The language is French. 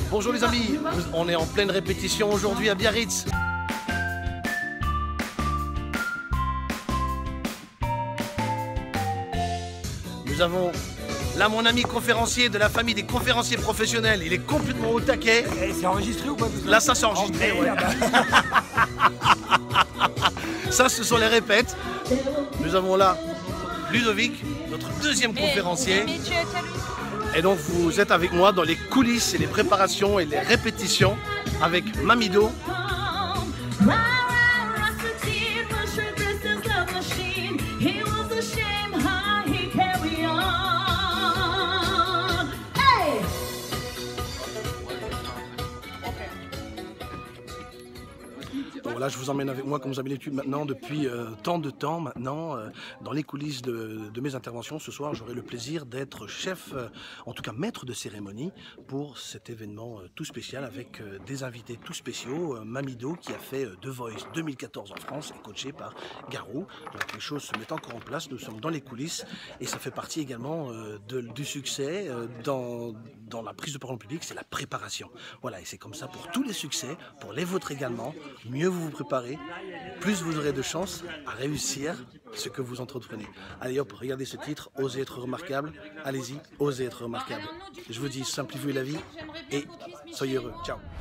Bonjour les amis, on est en pleine répétition aujourd'hui à Biarritz. Nous avons là mon ami conférencier de la famille des conférenciers professionnels. Il est complètement au taquet. C'est enregistré ou pas? Là ça c'est enregistré, ouais. Ça ce sont les répètes. Nous avons là Ludovic, notre deuxième conférencier. Et donc vous êtes avec moi dans les coulisses et les préparations et les répétitions avec Mamido. Là, je vous emmène avec moi, comme vous avez l'habitude maintenant, depuis tant de temps maintenant, dans les coulisses de mes interventions. Ce soir, j'aurai le plaisir d'être chef, en tout cas maître de cérémonie, pour cet événement tout spécial avec des invités tout spéciaux. Mamido, qui a fait The Voice 2014 en France, est coaché par Garou. Donc les choses se mettent encore en place, nous sommes dans les coulisses, et ça fait partie également du succès dans la prise de parole en public, c'est la préparation. Voilà, et c'est comme ça pour tous les succès, pour les vôtres également. Mieux vous préparez, plus vous aurez de chances à réussir ce que vous entreprenez. Allez hop, regardez ce titre, Osez être remarquable. Allez-y, osez être remarquable. Je vous dis, simplifiez la vie et soyez heureux. Ciao.